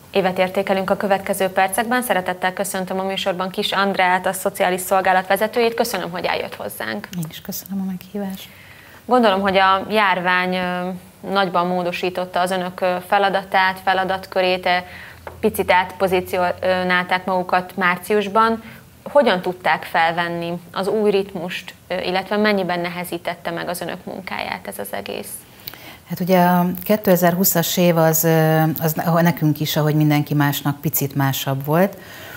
évet értékelünk a következő percekben. Szeretettel köszöntöm a műsorban Kis Andreát, a Szociális Szolgálat vezetőjét. Köszönöm, hogy eljött hozzánk. Én is köszönöm a meghívást. Gondolom, hogy a járvány nagyban módosította az önök feladatát, feladatkörét, picit átpozícionálták magukat márciusban. Hogyan tudták felvenni az új ritmust, illetve mennyiben nehezítette meg az önök munkáját ez az egész? Hát ugye a 2020-as év az nekünk is, ahogy mindenki másnak, picit másabb volt.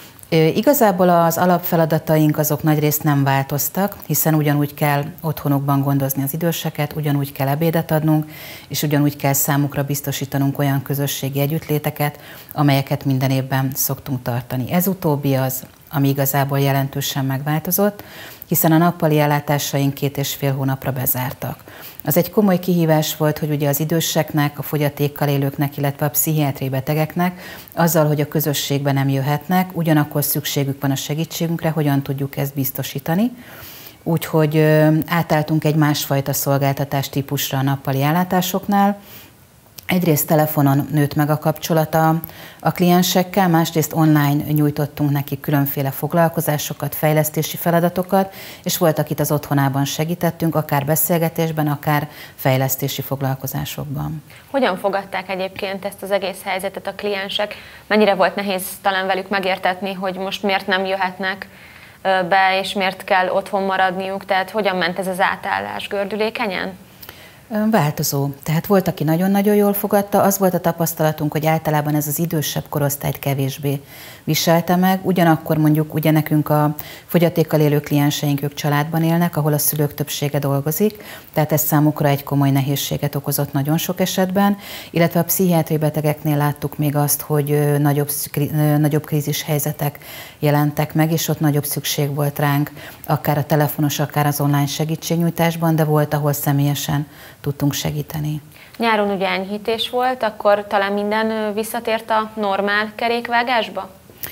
Igazából az alapfeladataink azok nagyrészt nem változtak, hiszen ugyanúgy kell otthonokban gondozni az időseket, ugyanúgy kell ebédet adnunk, és ugyanúgy kell számukra biztosítanunk olyan közösségi együttléteket, amelyeket minden évben szoktunk tartani. Ez utóbbi az, ami igazából jelentősen megváltozott, hiszen a nappali ellátásaink 2,5 hónapra bezártak. Az egy komoly kihívás volt, hogy ugye az időseknek, a fogyatékkal élőknek, illetve a pszichiátriai betegeknek azzal, hogy a közösségbe nem jöhetnek, ugyanakkor szükségük van a segítségünkre, hogyan tudjuk ezt biztosítani. Úgyhogy átálltunk egy másfajta szolgáltatás típusra a nappali ellátásoknál. Egyrészt telefonon nőtt meg a kapcsolata a kliensekkel, másrészt online nyújtottunk nekik különféle foglalkozásokat, fejlesztési feladatokat, és volt, akit az otthonában segítettünk, akár beszélgetésben, akár fejlesztési foglalkozásokban. Hogyan fogadták egyébként ezt az egész helyzetet a kliensek? Mennyire volt nehéz talán velük megértetni, hogy most miért nem jöhetnek be, és miért kell otthon maradniuk? Tehát hogyan ment ez az átállás? Gördülékenyen? Változó. Tehát volt, aki nagyon-nagyon jól fogadta, az volt a tapasztalatunk, hogy általában ez az idősebb korosztályt kevésbé viselte meg. Ugyanakkor mondjuk ugye nekünk a fogyatékkal élő klienseink, ők családban élnek, ahol a szülők többsége dolgozik, tehát ez számukra egy komoly nehézséget okozott nagyon sok esetben, illetve a pszichiátriai betegeknél láttuk még azt, hogy nagyobb krízis helyzetek jelentek meg, és ott nagyobb szükség volt ránk, akár a telefonos, akár az online segítségnyújtásban, de volt, ahol személyesen tudtunk segíteni. Nyáron ugye enyhítés volt, akkor talán minden visszatért a normál kerékvágásba?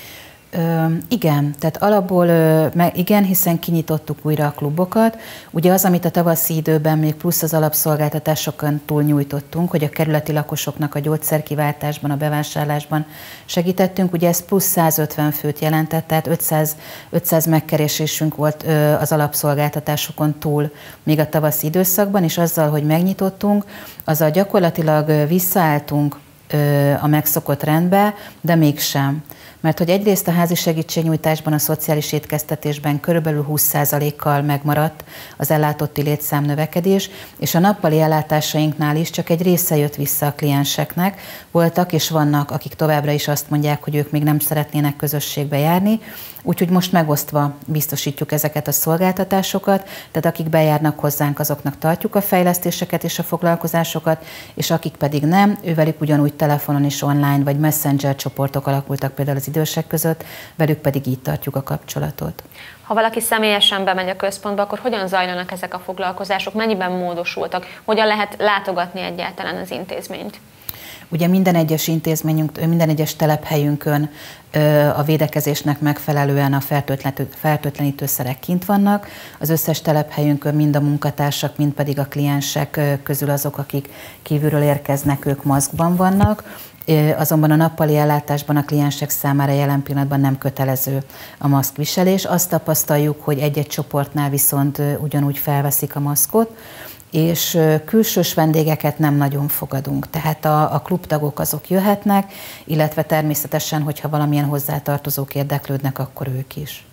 Igen, tehát alapból igen, hiszen kinyitottuk újra a klubokat. Ugye az, amit a tavaszi időben még plusz az alapszolgáltatásokon túl nyújtottunk, hogy a kerületi lakosoknak a gyógyszerkiváltásban, a bevásárlásban segítettünk, ugye ez plusz 150 főt jelentett, tehát 500 megkeresésünk volt az alapszolgáltatásokon túl még a tavaszi időszakban, és azzal, hogy megnyitottunk, azzal gyakorlatilag visszaálltunk a megszokott rendbe, de mégsem. Mert hogy egyrészt a házi segítségnyújtásban, a szociális étkeztetésben körülbelül 20%-kal megmaradt az ellátotti létszám növekedés, és a nappali ellátásainknál is csak egy része jött vissza a klienseknek. Voltak és vannak, akik továbbra is azt mondják, hogy ők még nem szeretnének közösségbe járni, úgyhogy most megosztva biztosítjuk ezeket a szolgáltatásokat, tehát akik bejárnak hozzánk, azoknak tartjuk a fejlesztéseket és a foglalkozásokat, és akik pedig nem, ővelük ugyanúgy telefonon is online, vagy messenger csoportok alakultak például az idősek között, velük pedig így tartjuk a kapcsolatot. Ha valaki személyesen bemegy a központba, akkor hogyan zajlanak ezek a foglalkozások, mennyiben módosultak, hogyan lehet látogatni egyáltalán az intézményt? Ugye minden egyes intézményünk, minden egyes telephelyünkön a védekezésnek megfelelően a fertőtlenítőszerek kint vannak. Az összes telephelyünkön mind a munkatársak, mind pedig a kliensek közül azok, akik kívülről érkeznek, ők maszkban vannak. Azonban a nappali ellátásban a kliensek számára jelen pillanatban nem kötelező a maszkviselés. Azt tapasztaljuk, hogy egy-egy csoportnál viszont ugyanúgy felveszik a maszkot, és külsős vendégeket nem nagyon fogadunk. Tehát a klubtagok azok jöhetnek, illetve természetesen, hogyha valamilyen hozzátartozók érdeklődnek, akkor ők is.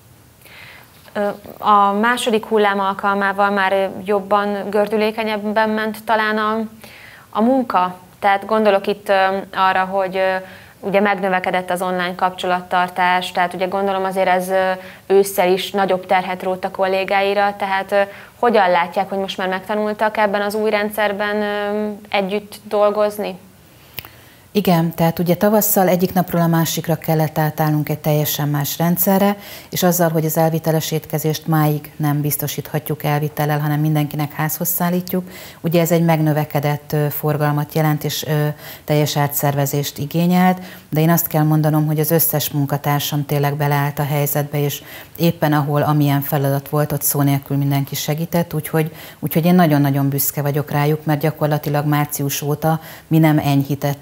A második hullám alkalmával már jobban, gördülékenyebben ment talán a munka. Tehát gondolok itt arra, hogy ugye megnövekedett az online kapcsolattartás, tehát ugye gondolom azért ez ősszel is nagyobb terhet rótt a kollégáira, tehát hogyan látják, hogy most már megtanultak ebben az új rendszerben együtt dolgozni? Igen, tehát ugye tavasszal egyik napról a másikra kellett átállnunk egy teljesen más rendszerre, és azzal, hogy az elviteles étkezést máig nem biztosíthatjuk elvitellel, hanem mindenkinek házhoz szállítjuk, ugye ez egy megnövekedett forgalmat jelent, és teljes átszervezést igényelt, de én azt kell mondanom, hogy az összes munkatársam tényleg beleállt a helyzetbe, és éppen ahol amilyen feladat volt, ott szó nélkül mindenki segített, úgyhogy én nagyon-nagyon büszke vagyok rájuk, mert gyakorlatilag március óta mi nem enyhítettünk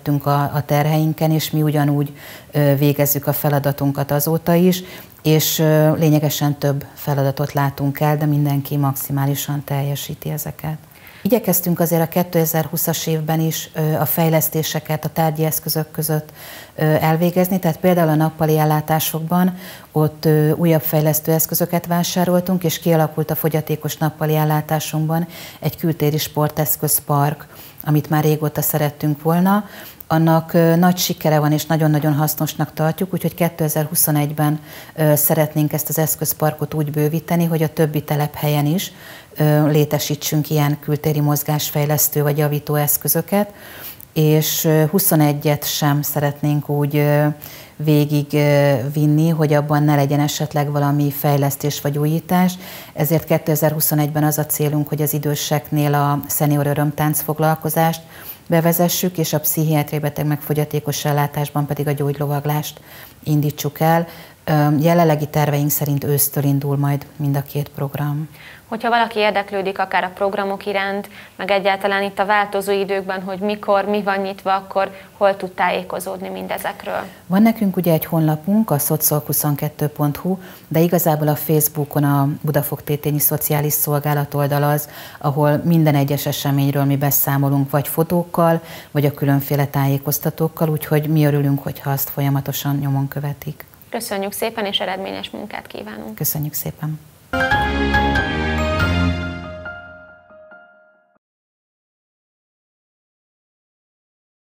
a terheinken, és mi ugyanúgy végezzük a feladatunkat azóta is, és lényegesen több feladatot látunk el, de mindenki maximálisan teljesíti ezeket. Igyekeztünk azért a 2020-as évben is a fejlesztéseket a tárgyi eszközök között elvégezni, tehát például a nappali ellátásokban ott újabb fejlesztő eszközöket vásároltunk, és kialakult a fogyatékos nappali ellátásunkban egy kültéri sporteszközpark, amit már régóta szerettünk volna. Annak nagy sikere van, és nagyon-nagyon hasznosnak tartjuk, úgyhogy 2021-ben szeretnénk ezt az eszközparkot úgy bővíteni, hogy a többi telephelyen is létesítsünk ilyen kültéri mozgásfejlesztő vagy javító eszközöket, és 21-et sem szeretnénk úgy végig vinni, hogy abban ne legyen esetleg valami fejlesztés vagy újítás. Ezért 2021-ben az a célunk, hogy az időseknél a szenior örömtánc foglalkozást bevezessük, és a pszichiátriai beteg meg fogyatékos ellátásban pedig a gyógylovaglást indítsuk el. Jelenlegi terveink szerint ősztől indul majd mind a két program. Hogyha valaki érdeklődik akár a programok iránt, meg egyáltalán itt a változó időkben, hogy mikor, mi van nyitva, akkor hol tud tájékozódni mindezekről? Van nekünk ugye egy honlapunk, a szocszolk22.hu, de igazából a Facebookon a Budafok Tétényi Szociális Szolgálat oldal az, ahol minden egyes eseményről mi beszámolunk, vagy fotókkal, vagy a különféle tájékoztatókkal, úgyhogy mi örülünk, hogyha azt folyamatosan nyomon követik. Köszönjük szépen, és eredményes munkát kívánunk! Köszönjük szépen!